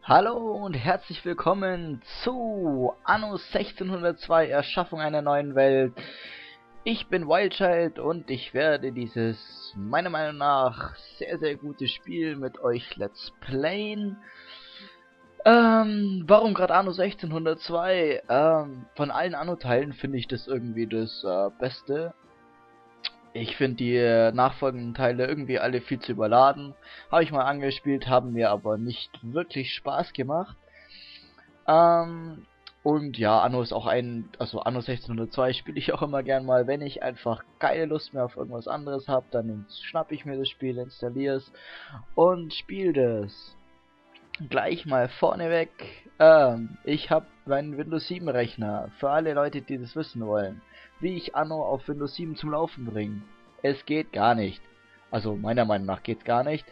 Hallo und herzlich willkommen zu Anno 1602 Erschaffung einer neuen Welt. Ich bin Wildchild und ich werde dieses, meiner Meinung nach, sehr gute Spiel mit euch let's playen. Warum gerade Anno 1602? Von allen Anno-Teilen finde ich das irgendwie das Beste. Ich finde die nachfolgenden Teile irgendwie alle viel zu überladen. Habe ich mal angespielt, haben mir aber nicht wirklich Spaß gemacht. Und ja, Anno ist auch also Anno 1602 spiele ich auch immer gern mal, wenn ich einfach keine Lust mehr auf irgendwas anderes habe, dann schnapp ich mir das Spiel, installiere es und spiele das. Gleich mal vorneweg, ich habe meinen Windows 7 Rechner, für alle Leute, die das wissen wollen, wie ich Anno auf Windows 7 zum Laufen bringe. Es geht gar nicht. Also meiner Meinung nach geht's gar nicht.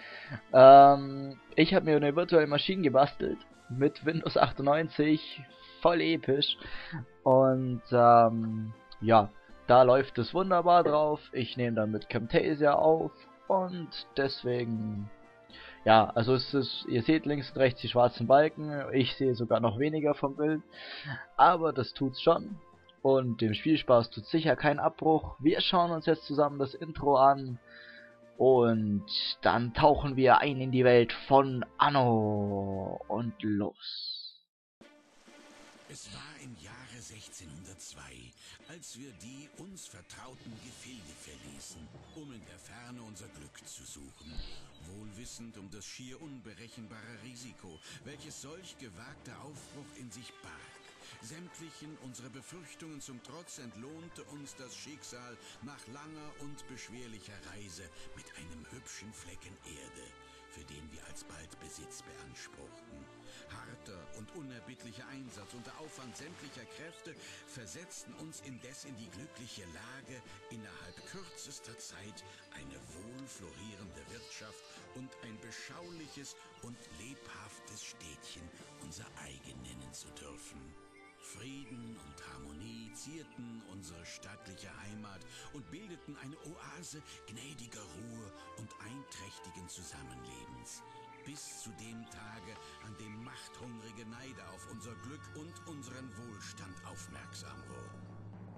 Ich habe mir eine virtuelle Maschine gebastelt mit Windows 98, voll episch. Und ja, da läuft es wunderbar drauf. Ich nehme dann mit Camtasia auf und deswegen, ja, also es ist, ihr seht links und rechts die schwarzen Balken. Ich sehe sogar noch weniger vom Bild, aber das tut's schon. Und dem Spielspaß tut sicher kein Abbruch. Wir schauen uns jetzt zusammen das Intro an. Und dann tauchen wir ein in die Welt von Anno. Und los. Es war im Jahre 1602, als wir die uns vertrauten Gefilde verließen, um in der Ferne unser Glück zu suchen. Wohl wissend um das schier unberechenbare Risiko, welches solch gewagter Aufbruch in sich barg. Sämtlichen unserer Befürchtungen zum Trotz entlohnte uns das Schicksal nach langer und beschwerlicher Reise mit einem hübschen Flecken Erde, für den wir alsbald Besitz beanspruchten. Harter und unerbittlicher Einsatz unter Aufwand sämtlicher Kräfte versetzten uns indes in die glückliche Lage, innerhalb kürzester Zeit eine wohl florierende Wirtschaft und ein beschauliches und lebhaftes Städtchen unser eigen nennen zu dürfen. Frieden und Harmonie zierten unsere stattliche Heimat und bildeten eine Oase gnädiger Ruhe und einträchtigen Zusammenlebens. Bis zu dem Tage, an dem machthungrige Neider auf unser Glück und unseren Wohlstand aufmerksam wurden.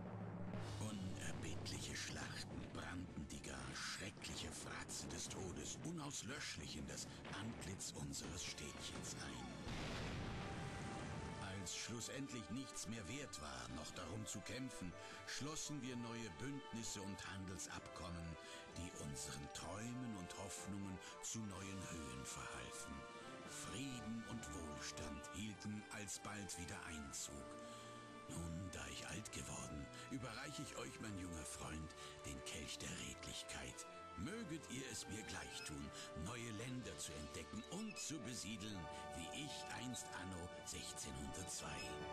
Unerbittliche Schlachten brannten die gar schreckliche Fratze des Todes unauslöschlich in das Antlitz unseres Städtchens ein. Als schlussendlich nichts mehr wert war, noch darum zu kämpfen, schlossen wir neue Bündnisse und Handelsabkommen, die unseren Träumen und Hoffnungen zu neuen Höhen verhalfen. Frieden und Wohlstand hielten alsbald wieder Einzug. Nun, da ich alt geworden, überreiche ich euch, mein junger Freund, den Kelch der Redlichkeit. Möget ihr es mir gleich tun, neue Länder zu entdecken und zu besiedeln, wie ich einst Anno 1602.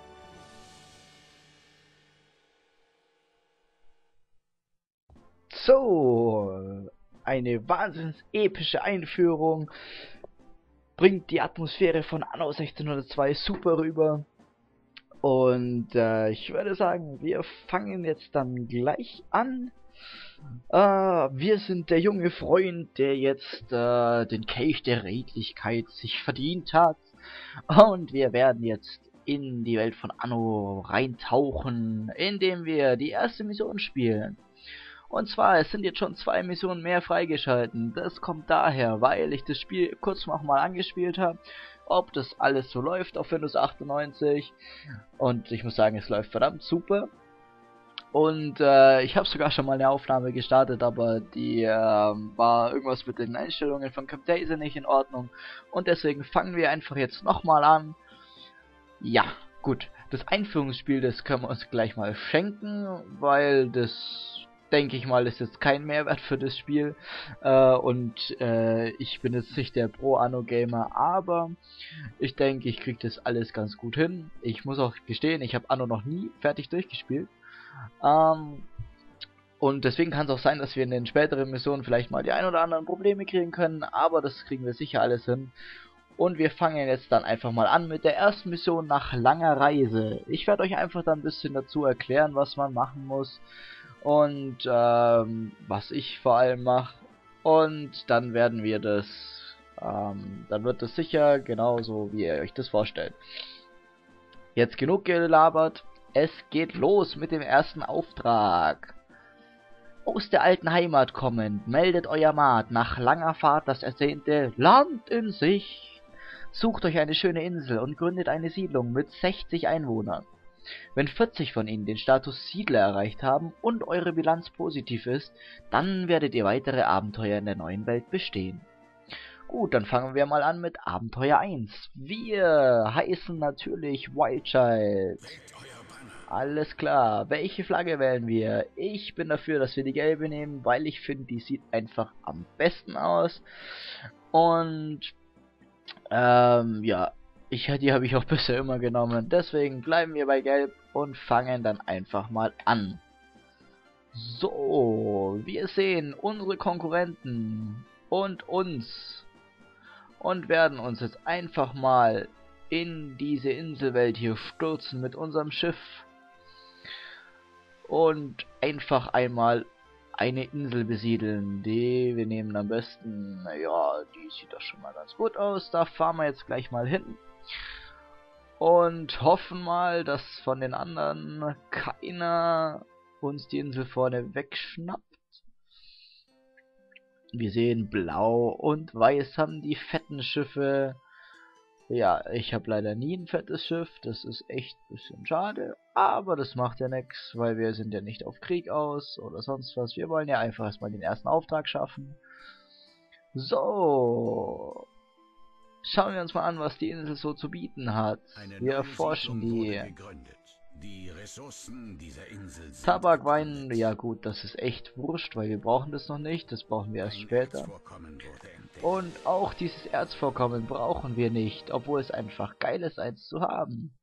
So, eine wahnsinnig epische Einführung. Bringt die Atmosphäre von Anno 1602 super rüber. Und ich würde sagen, wir fangen jetzt dann gleich an. Wir sind der junge Freund, der jetzt den Kelch der Redlichkeit sich verdient hat. Und wir werden jetzt in die Welt von Anno reintauchen, indem wir die erste Mission spielen. Und zwar, es sind jetzt schon 2 Missionen mehr freigeschalten. Das kommt daher, weil ich das Spiel kurz noch mal angespielt habe, ob das alles so läuft auf Windows 98. Und ich muss sagen, es läuft verdammt super. Und ich habe sogar schon mal eine Aufnahme gestartet, aber die war irgendwas mit den Einstellungen von Camtasia nicht in Ordnung. Und deswegen fangen wir einfach jetzt nochmal an. Ja, gut. Das Einführungsspiel, das können wir uns gleich mal schenken, weil das, denke ich mal, ist jetzt kein Mehrwert für das Spiel. Ich bin jetzt nicht der Pro-Anno-Gamer, aber ich denke, ich kriege das alles ganz gut hin. Ich muss auch gestehen, ich habe Anno noch nie fertig durchgespielt. Und deswegen kann es auch sein, dass wir in den späteren Missionen vielleicht mal die ein oder anderen Probleme kriegen können, aber das kriegen wir sicher alles hin. Und wir fangen jetzt dann einfach mal an mit der ersten Mission nach langer Reise. Ich werde euch einfach dann ein bisschen dazu erklären, was man machen muss und was ich vor allem mache. Und dann werden wir das Dann wird es sicher genauso, wie ihr euch das vorstellt. Jetzt genug gelabert. Es geht los mit dem ersten Auftrag. Aus der alten Heimat kommend, meldet euer Maat nach langer Fahrt das ersehnte Land in Sicht. Sucht euch eine schöne Insel und gründet eine Siedlung mit 60 Einwohnern. Wenn 40 von ihnen den Status Siedler erreicht haben und eure Bilanz positiv ist, dann werdet ihr weitere Abenteuer in der neuen Welt bestehen. Gut, dann fangen wir mal an mit Abenteuer 1. Wir heißen natürlich Wildchild. Alles klar, welche Flagge wählen wir? Ich bin dafür, dass wir die gelbe nehmen, weil ich finde, die sieht einfach am besten aus. Und, ja, die habe ich auch bisher immer genommen. Deswegen bleiben wir bei gelb und fangen dann einfach mal an. So, wir sehen unsere Konkurrenten und uns. Und werden uns jetzt einfach mal in diese Inselwelt hier stürzen mit unserem Schiff. Und einfach einmal eine Insel besiedeln. Wir nehmen am besten, ja, die sieht doch schon mal ganz gut aus. Da fahren wir jetzt gleich mal hin. Und hoffen mal, dass von den anderen keiner uns die Insel vorne wegschnappt. Wir sehen blau und weiß haben die fetten Schiffe. Ja, ich habe leider nie ein fettes Schiff, das ist echt ein bisschen schade, aber das macht ja nichts, weil wir sind ja nicht auf Krieg aus oder sonst was. Wir wollen ja einfach erstmal den ersten Auftrag schaffen. So, schauen wir uns mal an, was die Insel so zu bieten hat. Wir erforschen die. Die Ressourcen dieser Insel sind Tabak, Wein, ja gut, das ist echt wurscht, weil wir brauchen das noch nicht, das brauchen wir erst später. Und auch dieses Erzvorkommen brauchen wir nicht, obwohl es einfach geil ist, eins zu haben.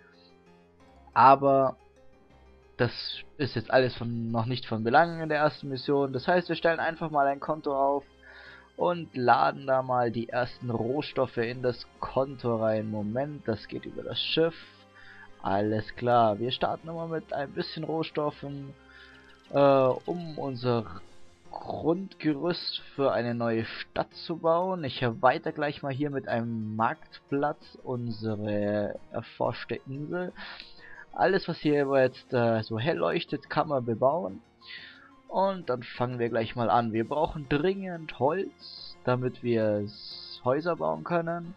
Aber das ist jetzt alles noch nicht von Belang in der ersten Mission. Das heißt, wir stellen einfach mal ein Konto auf und laden da mal die ersten Rohstoffe in das Konto rein. Moment, das geht über das Schiff. Alles klar, wir starten immer mit ein bisschen Rohstoffen, um unser Grundgerüst für eine neue Stadt zu bauen. Ich erweitere gleich mal hier mit einem Marktplatz unsere erforschte Insel. Alles, was hier jetzt so hell leuchtet, kann man bebauen. Und dann fangen wir gleich mal an. Wir brauchen dringend Holz, damit wir Häuser bauen können.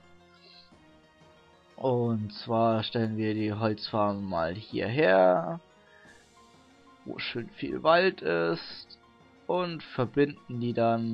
Und zwar stellen wir die Holzfarm mal hierher, wo schön viel Wald ist, und verbinden die dann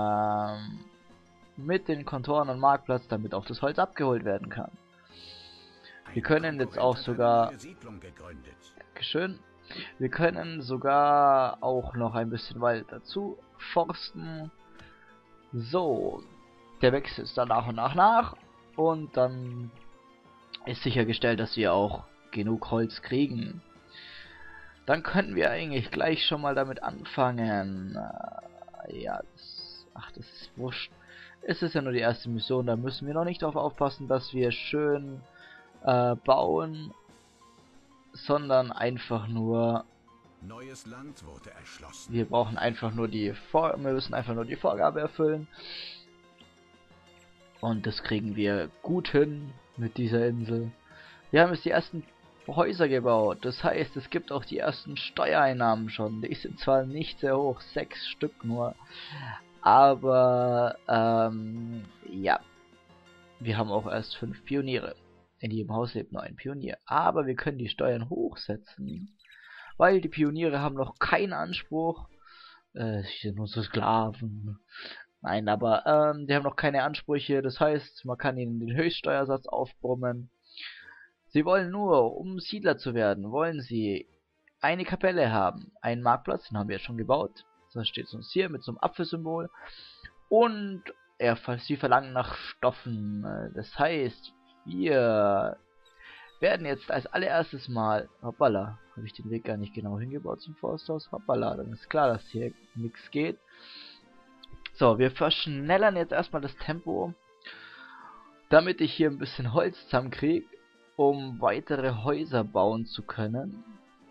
mit den Kontoren und Marktplatz, damit auch das Holz abgeholt werden kann. Wir können jetzt auch sogar, Dankeschön, wir können sogar auch noch ein bisschen Wald dazu forsten. So, der wächst jetzt dann nach und nach und dann ist sichergestellt, dass wir auch genug Holz kriegen. Dann können wir eigentlich gleich schon mal damit anfangen. Ja, das ist wurscht. Es ist ja nur die erste Mission, da müssen wir noch nicht darauf aufpassen, dass wir schön bauen, sondern einfach nur... Neues Land wurde erschlossen. Wir brauchen einfach nur wir müssen einfach nur die Vorgabe erfüllen. Und das kriegen wir gut hin mit dieser Insel. Wir haben jetzt die ersten Häuser gebaut. Das heißt, es gibt auch die ersten Steuereinnahmen schon. Die sind zwar nicht sehr hoch, 6 Stück nur. Aber, ja. Wir haben auch erst 5 Pioniere. In jedem Haus lebt nur ein Pionier. Aber wir können die Steuern hochsetzen. Weil die Pioniere haben noch keinen Anspruch. Sie sind nur so Sklaven. Nein, aber die haben noch keine Ansprüche, das heißt, man kann ihnen den Höchststeuersatz aufbrummen. Sie wollen nur, um Siedler zu werden, wollen sie eine Kapelle haben, einen Marktplatz, den haben wir jetzt schon gebaut. Das steht uns hier mit so einem Apfelsymbol. Und sie verlangen nach Stoffen. Das heißt, wir werden jetzt als allererstes mal, hoppala, habe ich den Weg gar nicht genau hingebaut zum Forsthaus, hoppala, dann ist klar, dass hier nichts geht. So, wir verschnellern jetzt erstmal das Tempo, damit ich hier ein bisschen Holz zusammenkriege, um weitere Häuser bauen zu können.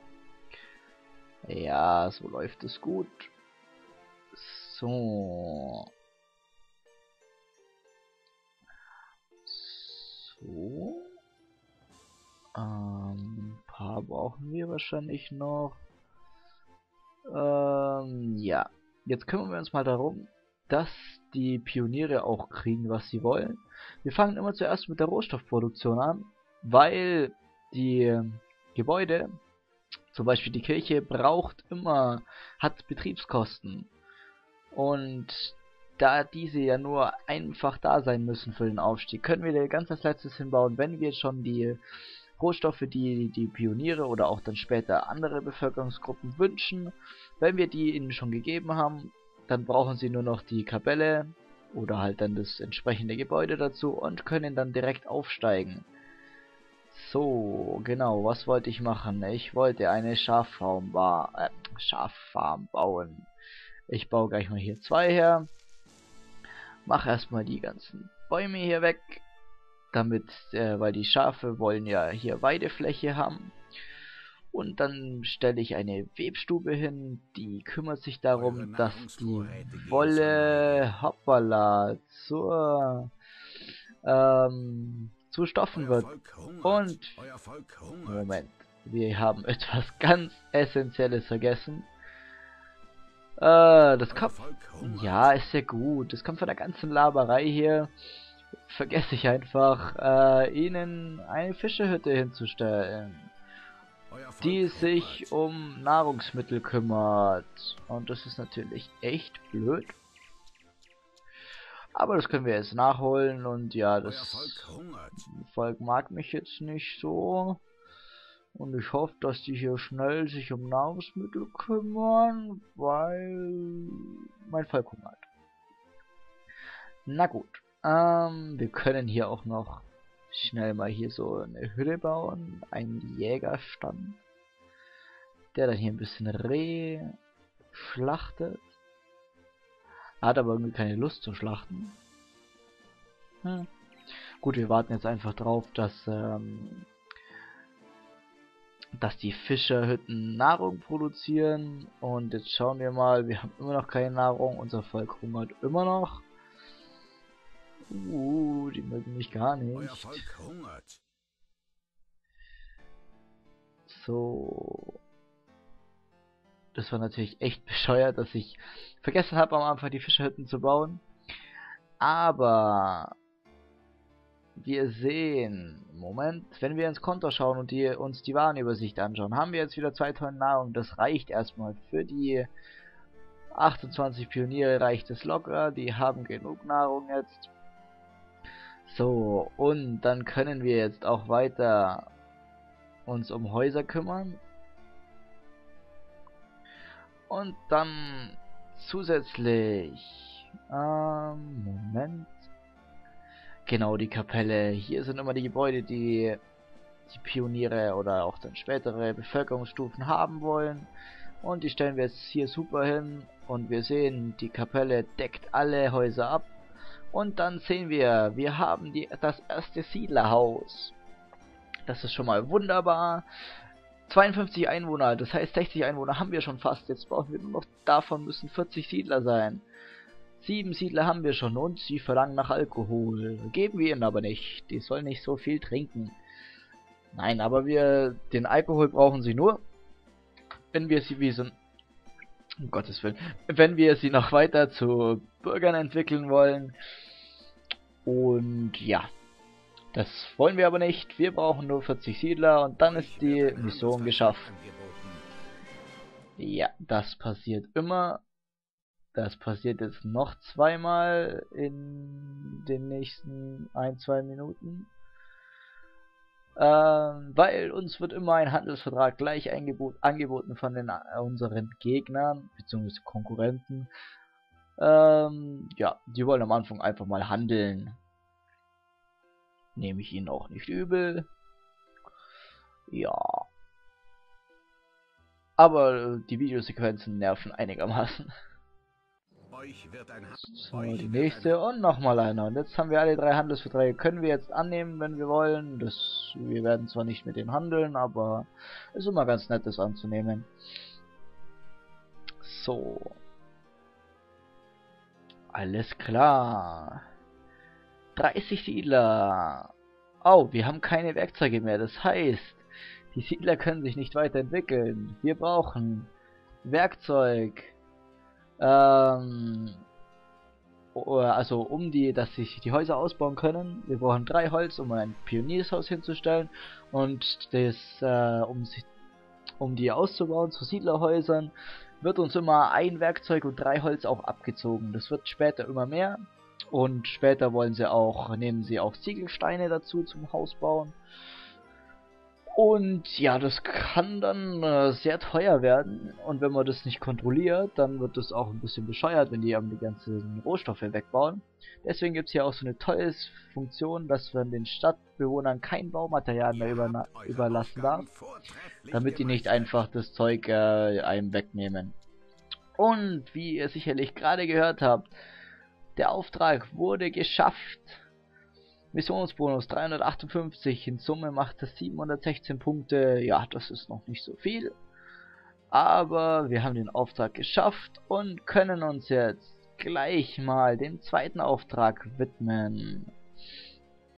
Ja, so läuft es gut. So. brauchen wir wahrscheinlich noch. Ja. Jetzt kümmern wir uns mal darum, dass die Pioniere auch kriegen, was sie wollen. Wir fangen immer zuerst mit der Rohstoffproduktion an, weil die Gebäude, zum Beispiel die Kirche, hat Betriebskosten. Und da diese ja nur einfach da sein müssen für den Aufstieg, können wir ganz als letztes hinbauen, wenn wir schon die Rohstoffe, die die Pioniere oder auch dann später andere Bevölkerungsgruppen wünschen, wenn wir die ihnen schon gegeben haben, dann brauchen sie nur noch die Kapelle oder halt dann das entsprechende Gebäude dazu und können dann direkt aufsteigen. So, genau, was wollte ich machen? Ich wollte eine Schaffarm bauen. Ich baue gleich mal hier 2 her. Mach erstmal die ganzen Bäume hier weg, damit, weil die Schafe wollen ja hier Weidefläche haben. Und dann stelle ich eine Webstube hin, die kümmert sich darum, dass die Wolle, hoppala, zu Stoffen wird. Und, Moment, wir haben etwas ganz Essentielles vergessen. Das kommt, ja, ist sehr gut. Das kommt von der ganzen Laberei hier. Vergesse ich einfach, ihnen eine Fischehütte hinzustellen, die sich um Nahrungsmittel kümmert. Und das ist natürlich echt blöd. Aber das können wir jetzt nachholen und ja, das Volk mag mich jetzt nicht so. Und ich hoffe, dass die hier schnell sich um Nahrungsmittel kümmern, weil mein Volk hungert. Na gut. Wir können hier auch noch schnell mal hier so eine Hütte bauen. Einen Jägerstand, der dann hier ein bisschen Reh schlachtet. Hat aber irgendwie keine Lust zu schlachten. Gut, wir warten jetzt einfach drauf, dass die Fischerhütten Nahrung produzieren. Und jetzt schauen wir mal, wir haben immer noch keine Nahrung. Unser Volk hungert immer noch. Die mögen mich gar nicht. So. Das war natürlich echt bescheuert, dass ich vergessen habe, am Anfang die Fischerhütten zu bauen. Aber wir sehen, Moment, wenn wir ins Konto schauen und uns die Warenübersicht anschauen, haben wir jetzt wieder 2 Tonnen Nahrung. Das reicht erstmal für die 28 Pioniere, reicht es locker. Die haben genug Nahrung jetzt. So, und dann können wir jetzt auch weiter uns um Häuser kümmern. Und dann zusätzlich, Moment. Genau, die Kapelle. Hier sind immer die Gebäude, die die Pioniere oder auch dann spätere Bevölkerungsstufen haben wollen. Und die stellen wir jetzt hier super hin. Und wir sehen, die Kapelle deckt alle Häuser ab. Und dann sehen wir haben das erste Siedlerhaus. Das ist schon mal wunderbar. 52 Einwohner, das heißt 60 Einwohner haben wir schon fast. Jetzt brauchen wir nur noch, davon müssen 40 Siedler sein. 7 Siedler haben wir schon und sie verlangen nach Alkohol. Geben wir ihnen aber nicht. Die sollen nicht so viel trinken. Nein, aber den Alkohol brauchen sie nur, wenn wir sie um Gottes Willen, wenn wir sie noch weiter zu Bürgern entwickeln wollen. Und ja, das wollen wir aber nicht. Wir brauchen nur 40 Siedler und dann ist die Mission geschafft. Ja, das passiert immer. Das passiert jetzt noch zweimal in den nächsten 1-2 Minuten. Weil uns wird immer ein Handelsvertrag gleich angeboten von unseren Gegnern bzw. Konkurrenten. Ja, die wollen am Anfang einfach mal handeln. Nehme ich ihnen auch nicht übel. Ja. Aber die Videosequenzen nerven einigermaßen. So, die nächste und nochmal einer. Und jetzt haben wir alle 3 Handelsverträge. Können wir jetzt annehmen, wenn wir wollen. Wir werden zwar nicht mit denen handeln, aber es ist immer ganz nett, das anzunehmen. So. Alles klar. 30 Siedler. Oh, wir haben keine Werkzeuge mehr. Das heißt, Die Siedler können sich nicht weiterentwickeln. Wir brauchen Werkzeug. Also dass sich die Häuser ausbauen können. Wir brauchen 3 Holz, um ein Pioniershaus hinzustellen. Und um die auszubauen zu Siedlerhäusern, wird uns immer 1 Werkzeug und 3 Holz auch abgezogen. Das wird später immer mehr. Und später nehmen sie auch Ziegelsteine dazu zum Hausbauen. Und ja, das kann dann sehr teuer werden. Und wenn man das nicht kontrolliert, dann wird das auch ein bisschen bescheuert, wenn die die ganzen Rohstoffe wegbauen. Deswegen gibt es hier auch so eine tolle Funktion, dass man den Stadtbewohnern kein Baumaterial mehr überlassen darf, damit die nicht einfach das Zeug einem wegnehmen. Und wie ihr sicherlich gerade gehört habt, der Auftrag wurde geschafft. Missionsbonus 358, in Summe macht das 716 Punkte. Ja, das ist noch nicht so viel. Aber wir haben den Auftrag geschafft und können uns jetzt gleich mal dem zweiten Auftrag widmen.